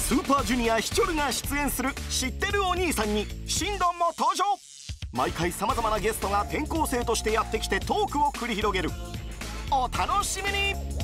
スーパージュニアヒチョルが出演する知ってるお兄さんにシンドンも登場。毎回さまざまなゲストが転校生としてやってきてトークを繰り広げる。お楽しみに。